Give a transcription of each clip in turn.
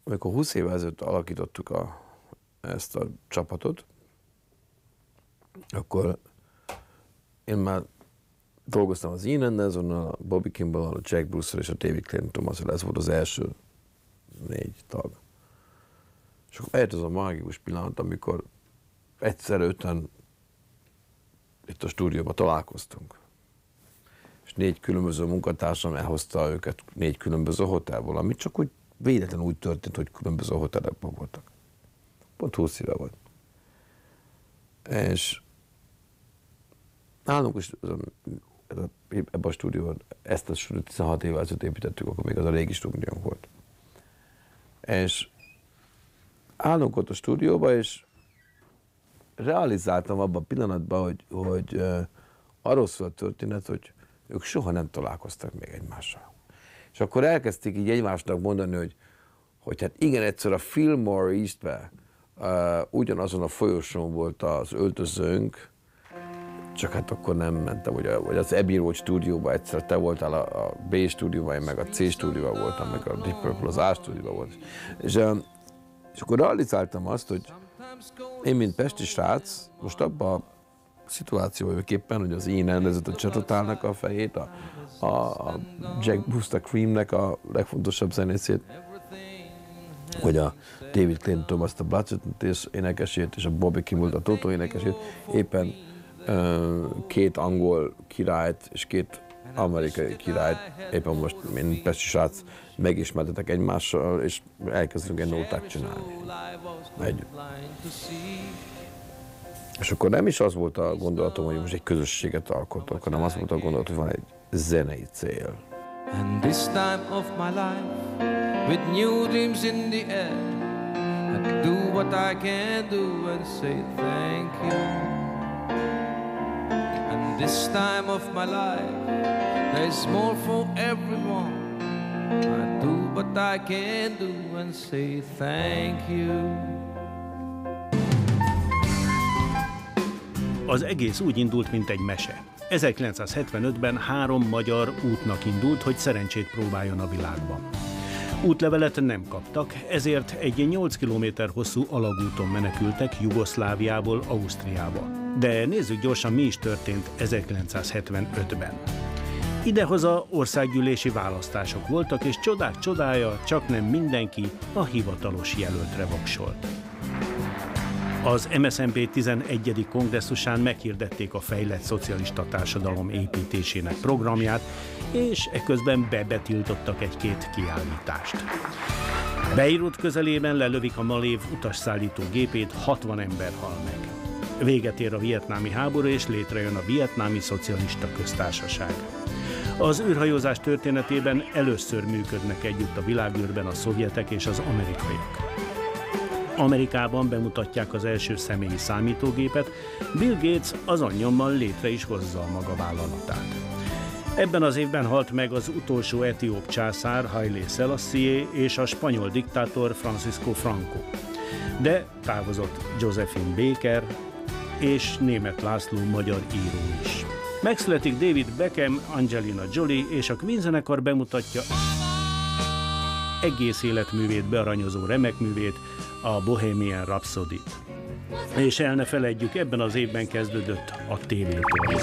amikor 20 évvel ezelőtt alakítottuk ezt a csapatot, akkor én már dolgoztam az Ian Andersonnal, a Bobby Kimball, a Jack Bruce-el és a David Clayton Thomas-el, ez volt az első 4 tag. És akkor eljött az a mágikus pillanat, amikor egyszerre 5-en itt a stúdióban találkoztunk. És 4 különböző munkatársam elhozta őket 4 különböző hotelból, ami csak úgy véletlenül úgy történt, hogy különböző hotelekben voltak. Pont 20 éve volt. És nálunk is ebben a stúdióban, ezt a stúdiót 16 évvel ezelőtt építettük, akkor még az a régi stúdiónk volt. És állunk ott a stúdióban, és realizáltam abban a pillanatban, hogy arról szól a történet, hogy ők soha nem találkoztak még egymással. És akkor elkezdték így egymásnak mondani, hogy hát igen, egyszer a Fillmore East-be ugyanazon a folyosón volt az öltözőnk, csak hát akkor nem mentem, hogy az Abbey Road stúdióban egyszer te voltál a B stúdióban, én meg a C stúdióban voltam, meg a Deep Purple az A stúdióban volt. És akkor realizáltam azt, hogy én, mint pesti srác, most abban a szituációban vagyok éppen, hogy az Ian Anderson a Csatotálnak a fejét, a Jack Bruce, a Creamnek a legfontosabb zenészét, hogy a David Clayton Thomas a Blood énekesét, és a Bobby Kimball a Toto énekesét, éppen 2 angol királyt és 2 amerikai királyt, éppen most, mint pesti srác, megismertetek egymással, és elkezdünk egy nótát csinálni együtt. És akkor nem is az volt a gondolatom, hogy most egy közösséget alkotok, hanem az volt a gondolat, hogy van egy zenei cél. And this time of my life, with new dreams in the air, I do what I can do and say thank you. And this time of my life, there's more for everyone. I do what I can do and say thank you. Az egész úgy indult, mint egy mese. 1975-ben 3 magyar útnak indult, hogy szerencsét próbáljon a világban. Útlevelet nem kaptak, ezért egy 8 kilométer hosszú alagúton menekültek Jugoszláviából Ausztriába. De nézzük gyorsan, mi is történt 1975-ben. Idehaza országgyűlési választások voltak, és csodák csodája, csaknem mindenki a hivatalos jelöltre voksolt. Az MSZNP 11. kongresszusán meghirdették a fejlett szocialista társadalom építésének programját, és eközben betiltottak 1-2 kiállítást. Beirut közelében lelövik a Malév utasszállító gépét, 60 ember hal meg. Véget ér a vietnámi háború, és létrejön a Vietnámi Szocialista Köztársaság. Az űrhajózás történetében először működnek együtt a világűrben a szovjetek és az amerikaiak. Amerikában bemutatják az első személyi számítógépet, Bill Gates azon nyomban létre is hozza a maga vállalatát. Ebben az évben halt meg az utolsó etióp császár Haile Selassie és a spanyol diktátor Francisco Franco. De távozott Josephine Baker és Németh László magyar író is. Megszületik David Beckham, Angelina Jolie, és a Queen zenekar bemutatja egész életművét bearanyozó remekművét, a Bohemian Rhapsody-t. És el ne feledjük, ebben az évben kezdődött a tévétorony.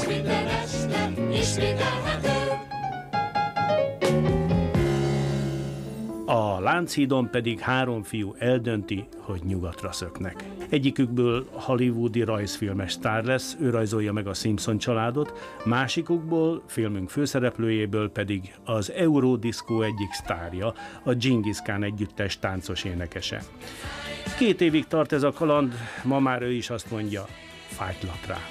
A Lánchídon pedig 3 fiú eldönti, hogy nyugatra szöknek. Egyikükből hollywoodi rajzfilmes sztár lesz, ő rajzolja meg a Simpson családot, másikukból, filmünk főszereplőjéből pedig az Eurodisco egyik sztárja, a Genghis Khan együttes táncos énekese. 2 évig tart ez a kaland, ma már ő is azt mondja, fájtlak rá.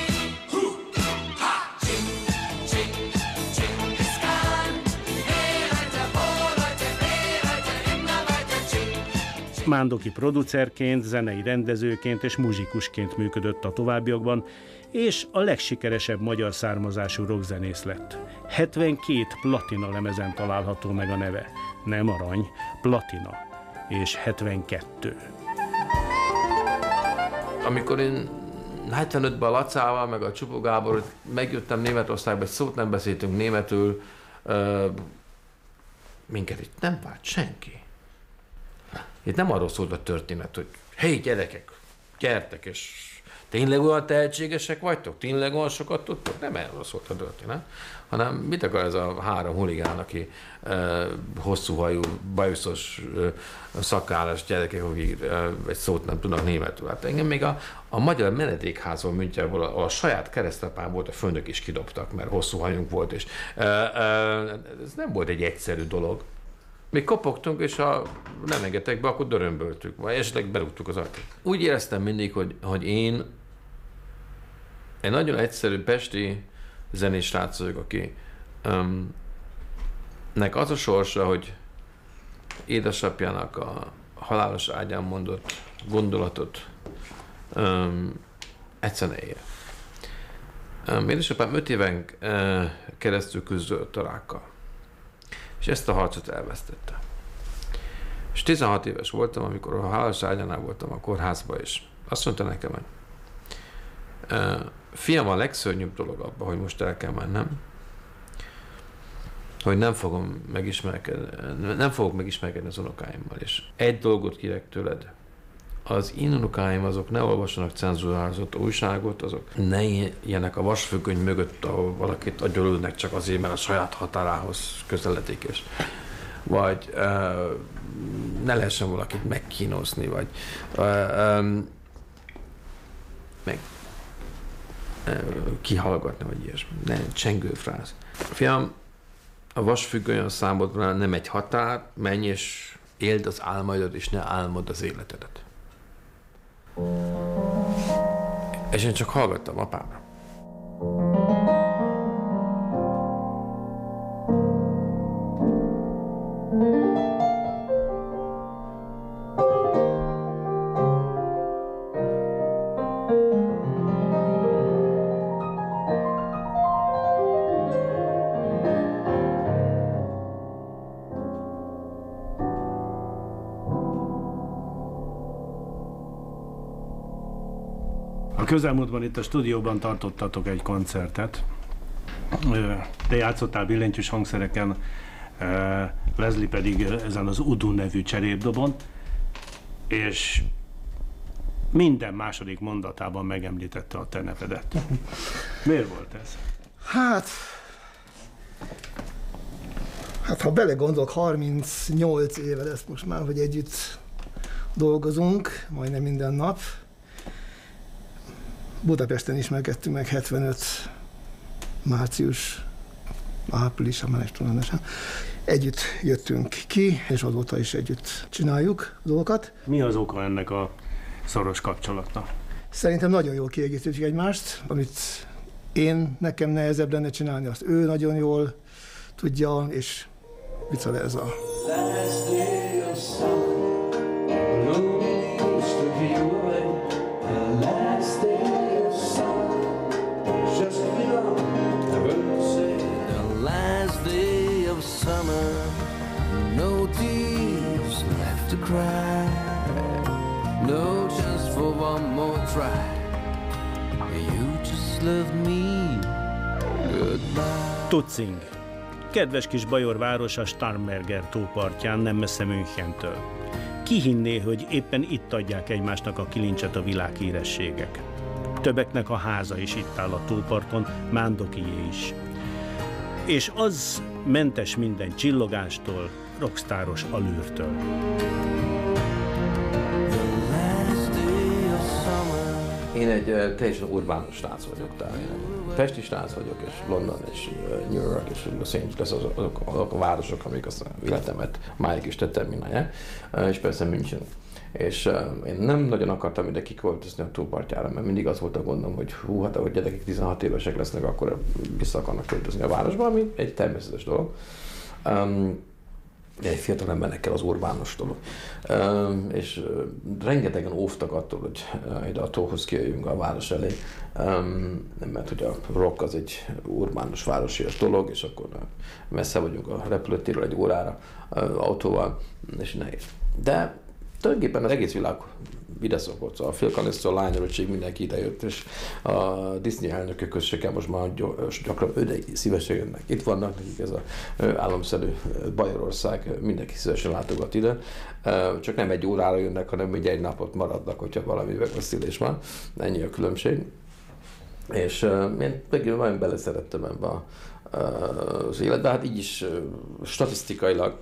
Mándoki producerként, zenei rendezőként és muzsikusként működött a továbbiakban, és a legsikeresebb magyar származású rockzenész lett. 72 platina lemezen található meg a neve. Nem arany, platina. És 72. Amikor én 75-ben a Lacával, meg a Csupó Gábor megjöttem Németországba, egy szót nem beszéltünk németül, minket itt nem várt senki. Itt nem arról szólt a történet, hogy hé gyerekek, gyertek, és tényleg olyan tehetségesek vagytok? Tényleg olyan sokat tudtok? Nem erről szólt a történet, hanem mit akar ez a 3 huligán, aki hosszú hajú, bajuszos, szakállas gyerekek, akik egy szót nem tudnak németül. Hát engem még a magyar menedékházban Münchenből a saját keresztapám volt, a főnök is kidobtak, mert hosszú hajunk volt, és ez nem volt egy egyszerű dolog. Mi kopogtunk, és ha nem engedtek be, akkor dörömböltük, vagy esetleg berúgtuk az ajtót. Úgy éreztem mindig, hogy én egy nagyon egyszerű pesti zenés srác vagyok, aki nek az a sorsa, hogy édesapjának a halálos ágyán mondott gondolatot egyszerűen élje. Édesapám 5 éven keresztül küzdött a rákkal, és ezt a harcot elvesztette. És 16 éves voltam, amikor a halálos ágyánál voltam a kórházba, és azt mondta nekem, hogy fiam, a legszörnyűbb dolog abban, hogy most el kell mennem, hogy nem fogok megismerkedni az unokáimmal, és egy dolgot kérek tőled, az én unokáim azok ne olvassanak cenzúrázott újságot, azok ne éljenek a vasfüggöny mögött, ahol valakit agyonülnek csak azért, mert a saját határához közeledik, és vagy ne lehessen valakit megkínozni, vagy meg kihallgatni, vagy ilyesmi. Ne, csengő fráz. Fiam, a vasfüggöny számodra nem egy határ, menj és éld az álmaidat, és ne álmod az életedet. És én csak hallgattam apámra. A közelmúltban itt a stúdióban tartottatok egy koncertet. Te játszottál billentyűs hangszereken, Leslie pedig ezen az Udu nevű cserépdobon, és minden második mondatában megemlítette a te nevedet. Miért volt ez? Hát ha belegondolok, 38 éve lesz most már, hogy együtt dolgozunk, majdnem minden nap. Budapesten ismerkedtünk meg 75 áprilisban, már tulajdonosan. Együtt jöttünk ki, és azóta is együtt csináljuk a dolgokat. Mi az oka ennek a szoros kapcsolatnak? Szerintem nagyon jól kiegészítjük egymást, amit nekem nehezebb lenne csinálni, azt ő nagyon jól tudja, és vice versa. No tears left to cry, no chance for one more try. You just love me goodbye. Tutzing. Kedves kis bajor város a Starnberger tópartján, nem messze Münchentől. Ki hinné, hogy éppen itt adják egymásnak a kilincset a világhírességek. Többeknek a háza is itt áll a tóparton, Mándokié is. És az mentes minden csillogástól, rockstáros allűrtől. Én egy teljesen urbánus srác vagyok, tehát pesti srác vagyok, és London, és New York, és Los Angeles azok a városok, amik az életemet máig is determinálják, és persze München. És én nem nagyon akartam ide kiköltözni a tópartjára, mert mindig az volt a gondom, hogy hát ahogy gyerekek 16 évesek lesznek, akkor vissza akarnak költözni a városba, ami egy természetes dolog. Egy fiatal embernek kell az urbánus dolog. És rengetegen óvtak attól, hogy ide a tóhoz kijöjjünk a város elé, mert hogy a rock az egy urbánus városias dolog, és akkor messze vagyunk a repülőtérről 1 órára autóval, és nehéz. De tulajdonképpen az egész világ ide szokott. A Phil Collins-től a Lionel Richie mindenki ide jött, és a Disney elnökök közösen most már gyakran szívesen jönnek. Itt vannak nekik ez az államszerű Bajorország, mindenki szívesen látogat ide. Csak nem egy órára jönnek, hanem ugye egy napot maradnak, hogyha valami megbeszélés van. Ennyi a különbség. És én végül nagyon beleszerettem ebbe az életbe, hát így is statisztikailag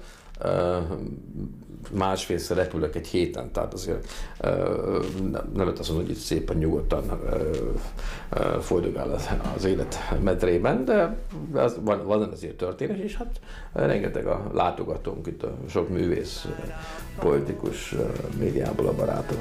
másfélszer repülök egy héten, tehát azért nem lehet azt mondani, hogy itt szépen nyugodtan folyogál az élet medrében, de van azért történet, és hát rengeteg a látogatónk, itt a sok művész, politikus, médiából a barátok.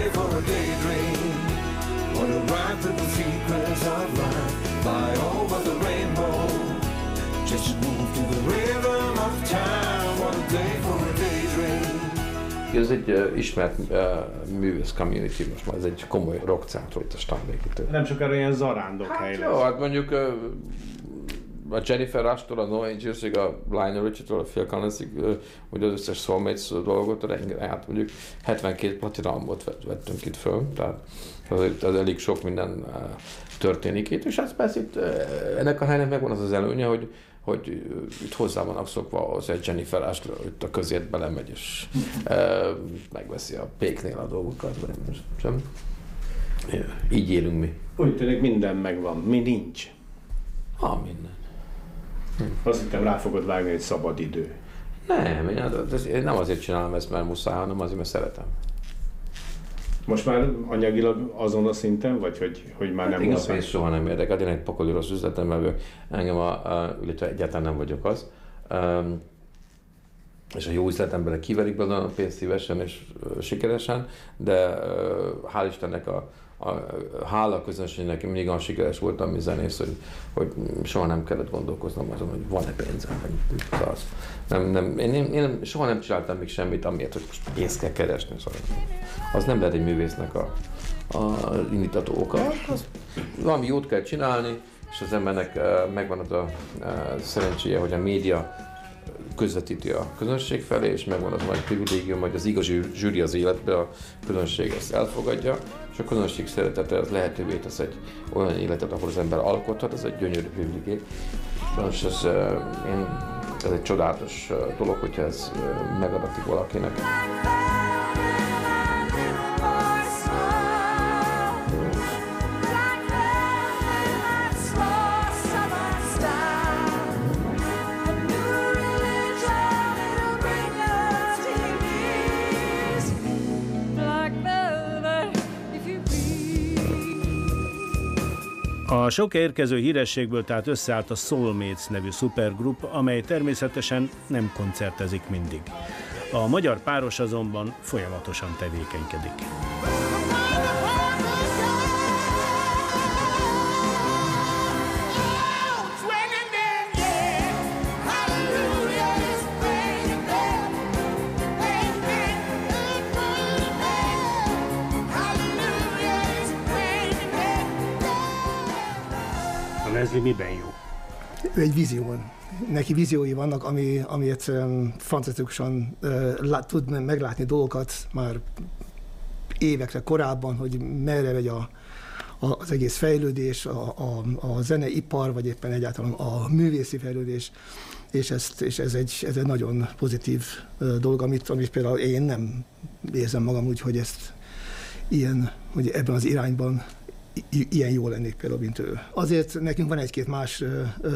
Ez egy ismert művész community, most már ez egy komoly rockcentrum itt a Starnberg-től. Nem sokára ilyen zarándokhely lesz. Jó, hát mondjuk a Jennifer Rush-tól, a No Angels-ig, a Lionel Richie-től, a Phil Collins-ig, ugye az összes Soulmates dolgot, hát mondjuk 72 platinumot vettünk itt föl, tehát az elég sok minden történik itt, és hát persze itt, ennek a helynek megvan az az előnye, hogy itt hozzá vannak szokva ahhoz, hogy Jennifer Rush itt a közért belemegy, és megveszi a péknél a dolgokat, vagy sem. Így élünk mi. Úgy tűnik minden megvan, mi nincs. Minden. Azt hittem, rá fogod vágni, hogy szabad idő. Nem, én nem azért csinálom ezt, mert muszáj, hanem azért, mert szeretem. Most már anyagilag azon a szinten, vagy hogy már nem igen, muszáj? A pénz soha nem érdekel, én egy pokoli rossz üzletem, mert engem illetve egyáltalán nem vagyok az. És a jó üzletemberek kiverik belőle a pénzt szívesen és sikeresen, de hál' Istennek hála közönségnek mindig olyan sikeres voltam, mint zenész, hogy soha nem kellett gondolkoznom azon, hogy van-e pénzem, vagy az. Én soha nem csináltam még semmit, amiért, hogy most pénzt kell keresni. Szóval az nem lehet egy művésznek a indítató oka. Valami jót kell csinálni, és az embernek megvan az a szerencséje, hogy a média közvetíti a közönség felé, és megvan az nagy privilégium, hogy az igazi zsűri az életbe, a közönség ezt elfogadja, és a közönség szeretete az lehetővé tesz egy olyan életet, ahol az ember alkothat, ez egy gyönyörű privilégium. És ez egy csodálatos dolog, hogyha ez megadatik valakinek. A sok érkező hírességből tehát összeállt a Soulmates nevű szupergrup, amely természetesen nem koncertezik mindig. A magyar páros azonban folyamatosan tevékenykedik. Leslie miben jó? Ő egy vízión. Neki víziói vannak, ami egyszerűen fantasztikusan tud meglátni dolgokat már évekre korábban, hogy merre megy az egész fejlődés, a zeneipar, vagy éppen egyáltalán a művészi fejlődés, és ez egy nagyon pozitív dolog, amit például én nem érzem magam úgy, hogy ezt hogy ebben az irányban ilyen jó lennék például, mint ő. Azért nekünk van egy-két más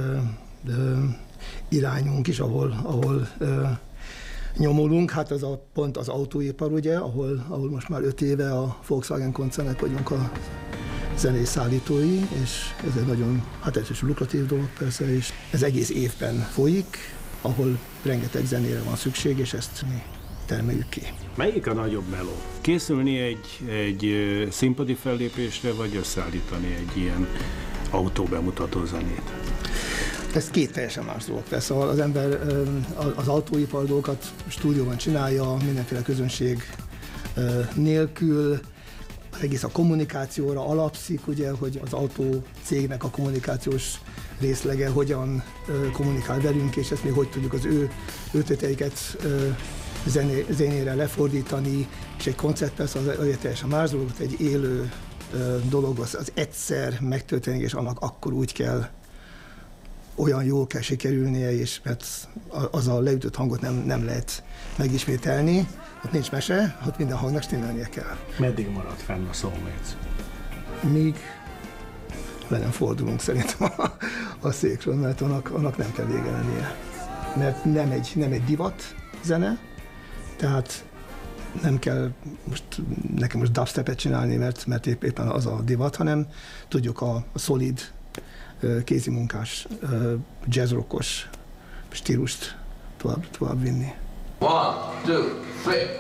irányunk is, ahol nyomulunk. Hát ez pont az autóipar, ugye, ahol most már 5 éve a Volkswagen koncernek vagyunk a zenés szállítói, és ez egy nagyon, hát ez is lukratív dolog persze, és ez egész évben folyik, ahol rengeteg zenére van szükség, és ezt mi termeljük ki. Melyik a nagyobb meló? Készülni egy színpadi fellépésre, vagy összeállítani egy ilyen autóbemutató zenét? Ez két teljesen más dolog. Persze az ember az autóipar dolgokat stúdióban csinálja, mindenféle közönség nélkül, egész a kommunikációra alapszik, ugye, hogy az autócégnek a kommunikációs részlege hogyan kommunikál velünk, és ezt mi hogy tudjuk az ő ötleteiket zenére lefordítani, és egy koncert persze azért teljesen más dolog, egy élő dolog, az egyszer megtörténik, és annak akkor úgy kell, olyan jól kell sikerülnie, és mert az a leütött hangot nem lehet megismételni, ott nincs mese, ott minden hangnak stimmelnie kell. Meddig maradt fenn a Soulmates? Míg le nem fordulunk szerintem a székről, mert annak nem kell vége lennie. Mert nem egy divat zene, tehát nem kell nekem most dubstepet csinálni, mert éppen az a divat, hanem tudjuk a szolid, kézimunkás, jazzrockos stílust tovább vinni. 1, 2, 3.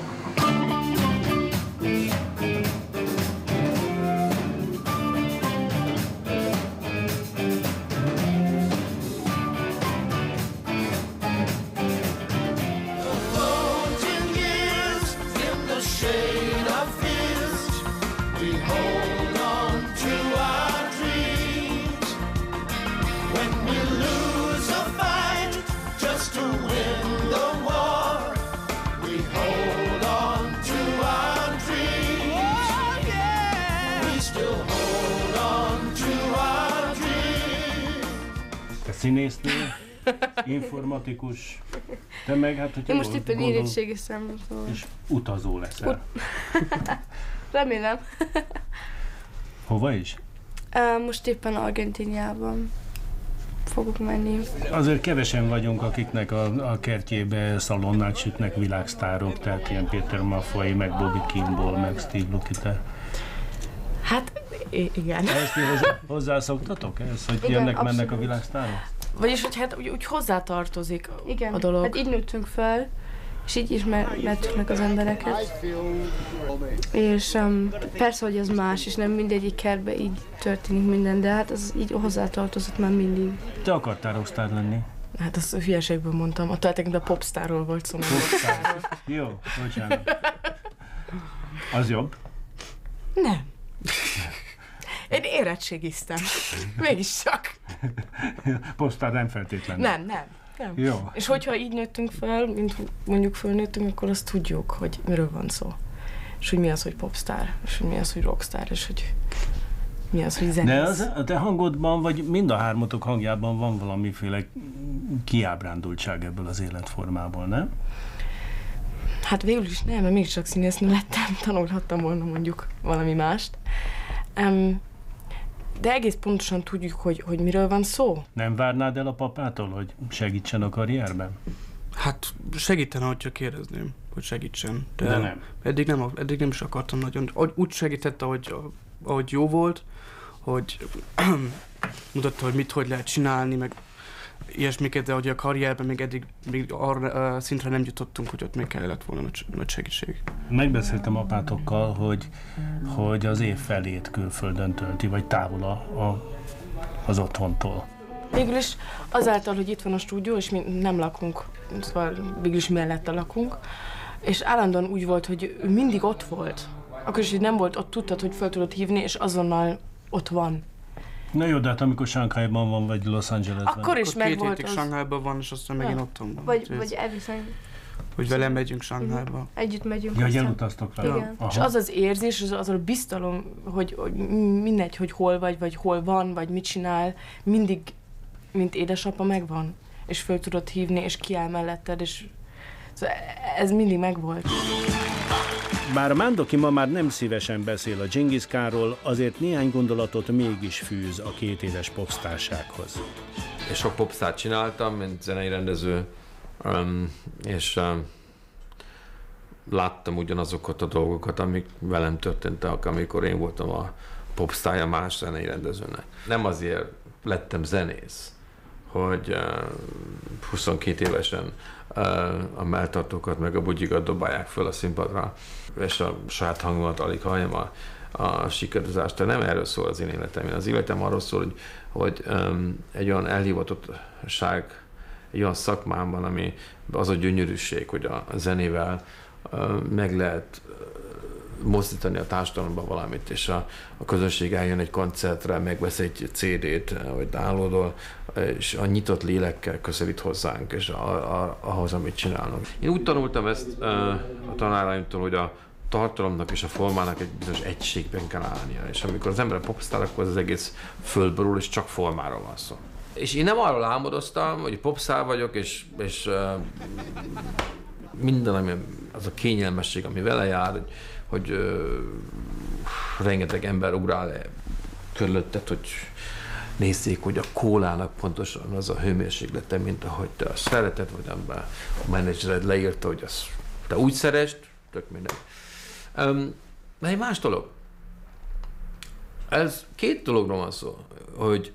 Színésznő, informatikus, te meg hát, hogyha én most éppen érettségiztem, szóval. És utazó leszel. Remélem. Hova is? Most éppen Argentíniában fogok menni. Azért kevesen vagyunk, akiknek a kertjébe szalonnát sütnek világsztárok, tehát ilyen Peter Maffay, meg Bobby Kimball, meg Steve Lukather. Hát, igen. Ezt hozzászoktatok ehhez, hogy igen, jönnek-mennek a világsztárok? Vagyis, hogy hát úgy hozzátartozik igen, a dolog. hát így nőttünk fel, és így ismertük meg az embereket. És persze, hogy az más, és nem mindegyik kertben így történik minden, de hát az így hozzátartozott már mindig. Te akartál rockstar lenni? Hát azt a hülyeségből mondtam, a a popstárról volt szó. Popstar. Jó, bocsánat. Az jobb? Nem. Én érettségiztem. Mégiscsak. Popstar nem feltétlenül. Nem. Jó. És hogyha így nőttünk fel, mint mondjuk fölnőttünk, akkor azt tudjuk, hogy miről van szó. És hogy mi az, hogy popstar, és hogy mi az, hogy rockstar, és hogy mi az, hogy zenész. De a te hangodban, vagy mind a hármatok hangjában van valamiféle kiábrándultság ebből az életformából, nem? Hát végül is nem, mert mégiscsak színésznő lettem, tanulhattam volna mondjuk valami mást. De egész pontosan tudjuk, hogy miről van szó. Nem várnád el a papától, hogy segítsen a karrierben? Hát segítene, hogyha kérdezném, hogy segítsen. De nem. Eddig nem is akartam nagyon. Úgy segített, ahogy jó volt, hogy mutatta, hogy hogy lehet csinálni, meg ilyesmiket, de hogy a karrierben még arra szintre nem jutottunk, hogy ott még kellett volna nagy segítség. Megbeszéltem apátokkal, hogy az év felét külföldön tölti, vagy távol az otthontól. Végül is azáltal, hogy itt van a stúdió, és mi nem lakunk, szóval végül is mellette lakunk, és állandóan úgy volt, hogy ő mindig ott volt. Akkor is, hogy nem volt ott, tudtad, hogy fel tudod hívni, és azonnal ott van. Na jó, de hát amikor Shanghaiban van, vagy Los Angelesben. Akkor is akkor meg volt 2 hétig Shanghaiban van, és aztán megint otthon van. Vagy elviszem. Hogy vele megyünk Shanghaiba. Együtt megyünk. Ja, hogy aztán. elutaztok vele. Igen. És az az érzés, az a biztalom, hogy mindegy, hogy hol vagy hol van, vagy mit csinál, mindig, mint édesapa megvan. És föl tudod hívni, és kiáll melletted, és szóval ez mindig megvolt. Bár Mandoki ma már nem szívesen beszél a Dzsingisz Kánról, azért néhány gondolatot mégis fűz a 2 éves popstársághoz. És sok popstárt csináltam, mint zenei rendező, és láttam ugyanazokat a dolgokat, amik velem történtek, amikor én voltam a popstárja más zenei rendezőnek. Nem azért lettem zenész, hogy 22 évesen a melltartókat meg a bugyikat dobálják föl a színpadra, és a saját hangomat alig halljam a sikarozást. Nem erről szól az én életem. Az életem arról szól, hogy egy olyan elhivatottság, egy olyan szakmámban, ami az a gyönyörűség, hogy a zenével meg lehet mozdítani a társadalomban valamit, és a közönség eljön egy koncertre, megvesz egy CD-t, vagy downloadol, és a nyitott lélekkel közelít hozzánk, és ahhoz, amit csinálnak. Én úgy tanultam ezt a tanáraimtól, hogy a tartalomnak és a formának egy bizonyos egységben kell állnia, és amikor az ember popstar, akkor az egész földből és csak formáról van szó. És én nem arról álmodoztam, hogy popstar vagyok, és minden, ami az a kényelmesség, ami vele jár, hogy rengeteg ember ugrál körülötted, hogy nézzék, hogy a kólának pontosan az a hőmérséklete, mint ahogy te azt szereted, vagy amiben a menedzsered leírta, hogy azt te úgy szeresd, tök mindegy. De egy más dolog. Ez két dologról van szó, hogy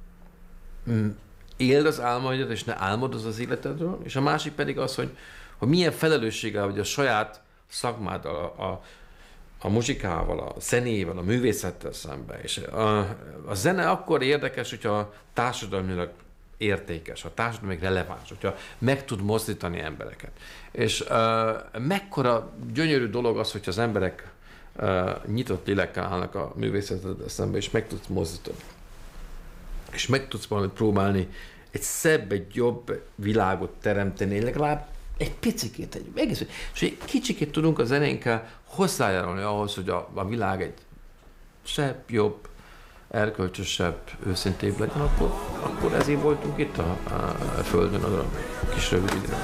éld az álmaidat, és ne álmodozz az életedről, és a másik pedig az, hogy milyen felelősséggel vagy a saját szakmáddal, a muzsikával, a zenével, a művészettel szemben. És a zene akkor érdekes, hogyha társadalmilag értékes, a társadalmilag releváns, hogyha meg tud mozdítani embereket. És mekkora gyönyörű dolog az, hogyha az emberek nyitott lélekkel állnak a művészetet szemben, és meg tudsz mozdítani. És meg tudsz valamit próbálni, egy szebb, egy jobb világot teremteni, legalább egy picikét, és egy kicsikét tudunk a zenénkkel hozzájárulni ahhoz, hogy a világ egy szebb, jobb, erkölcsösebb, őszintébb legyen, akkor ezért voltunk itt a Földön a kis rövid időben.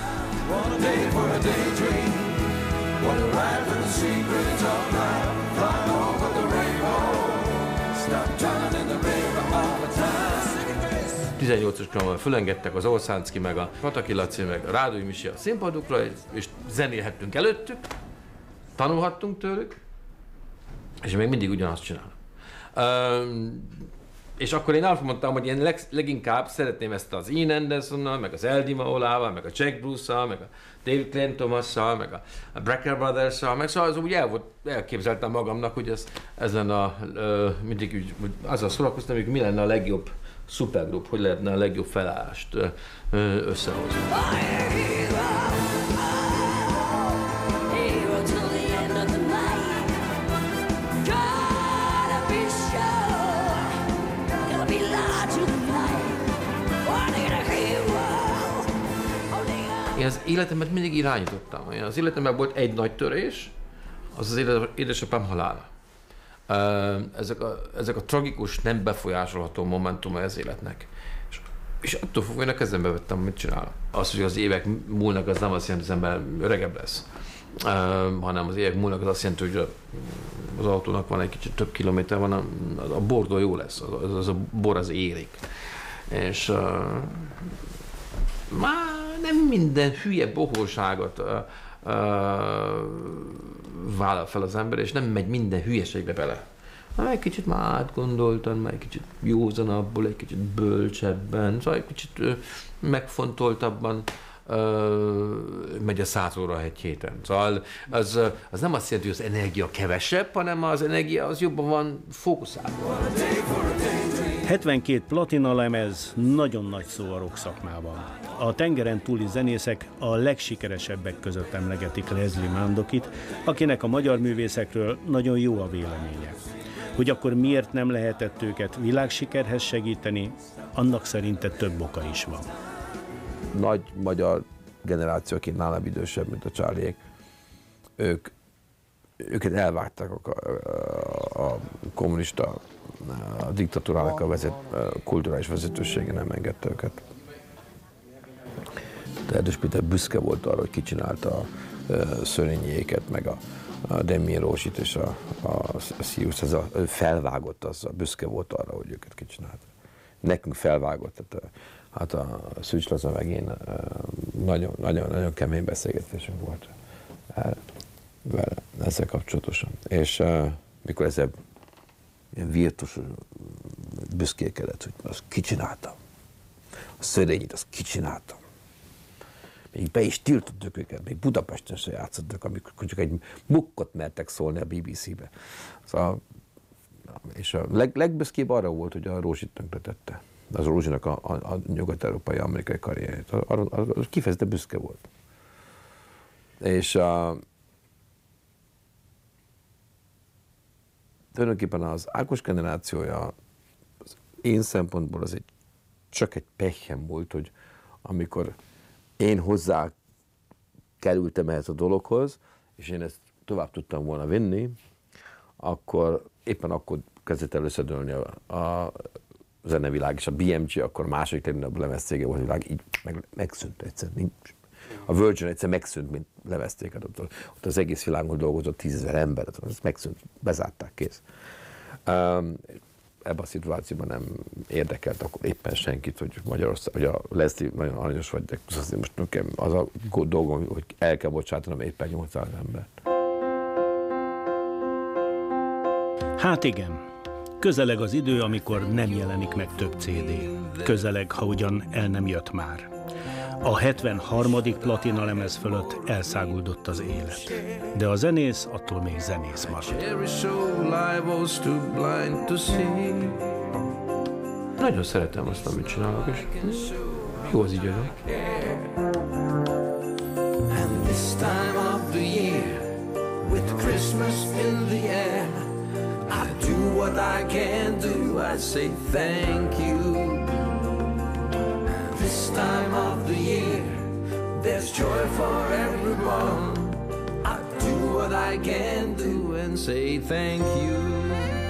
A 18-as koromban fölengedtek az Olszánszky, meg a Pataki Laci, meg a Rádói Misi a színpadukra, és zenélhettünk előttük, tanulhattunk tőlük, és még mindig ugyanazt csinálom. És akkor én azt mondtam, hogy én leginkább szeretném ezt az Ian Andersonnal, meg az Eddie Maolával, meg a Jack Bruce-szal, meg a David Clint Thomas-szal, meg a Brecker Brothers-szal, meg szóval az úgy elképzeltem magamnak, hogy ez lenne mindig úgy, azzal szórakoztam, hogy mi lenne a legjobb szupergrup, hogy lehetne a legjobb felállást összehozni. Én az életemet mindig irányítottam. Az életemben volt egy nagy törés, az édesapám halála. Ezek a tragikus, nem befolyásolható momentumai az életnek. És attól fogva én a kezembe vettem, mit csinálok. Az, hogy az évek múlnak, az nem azt jelenti, hogy az ember öregebb lesz. Hanem az évek múlnak, az azt jelenti, hogy az autónak van egy kicsit több kilométer, van, a bordó jó lesz, az a bor az érik. És már nem minden hülye bohóságot vállal fel az ember, és nem megy minden hülyeségbe bele. Egy kicsit már átgondoltan, már egy kicsit józanabbul, egy kicsit bölcsebben, szóval egy kicsit megfontoltabban megy a 100 óra egy héten. Szóval az nem azt jelenti, hogy az energia kevesebb, hanem az energia az jobban van fókuszálva. 72 platina lemez nagyon nagy szó a rock szakmában. A tengeren túli zenészek a legsikeresebbek között emlegetik Leslie Mandokit, akinek a magyar művészekről nagyon jó a véleménye. Hogy akkor miért nem lehetett őket világsikerhez segíteni, annak szerinte több oka is van. Nagy magyar generáció, aki nálam idősebb, mint a Charliék, őket elvágták a kommunista, a diktatúrának a kulturális vezetősége nem engedte őket. De Erdős Péter büszke volt arra, hogy kicsinálta a Szörényiéket, meg a Demi Rózsit és a Sziusz, felvágott azzal, büszke volt arra, hogy őket kicsinálta. Nekünk felvágott, tehát hát a Szűcs Laza meg én nagyon kemény beszélgetésünk volt vele ezzel kapcsolatosan. És mikor ezzel ilyen virtus büszkélkedett, hogy azt kicsináltam. A Szörényit azt kicsináltam. Még be is tiltottuk őket, még Budapesten se játszottak, amikor csak egy mukkot mertek szólni a BBC-be. Szóval, és a legbüszkébb arra volt, hogy a Rózsit tönkretette. Az Rózsinak a nyugat-európai, amerikai karrierjét. Az kifejezetten büszke volt. És tulajdonképpen az Ákos generációja az én szempontból az csak egy pehjem volt, hogy amikor én hozzá kerültem ehhez a dologhoz, és én ezt tovább tudtam volna vinni, akkor éppen akkor kezdett el összedőlni a zenevilág, és a BMG akkor a második legnagyobb lemezcége volt a világ, így megszűnt egyszer, nincs. A Virgin egyszer megszűnt, mint lemezcéget, ott az egész világon dolgozott 10 000 ember, ez megszűnt, bezárták, kész. Ebben a szituációban nem érdekelt akkor éppen senkit, hogy Magyarország, hogy a Leslie nagyon aranyos vagy, de most az a dolgom, hogy el kell bocsátanom éppen 800 embert. Hát igen, közeleg az idő, amikor nem jelenik meg több CD. Közeleg, ha ugyan el nem jött már. A 73. platina lemez fölött elszáguldott az élet. De a zenész attól még zenész maradt. Nagyon szeretem azt, amit csinálok, és jó az így olyan. And this time of the year, with Christmas in the air, I do what I can do, I say thank you. This time of the year, there's joy for everyone. I do what I can do and say thank you.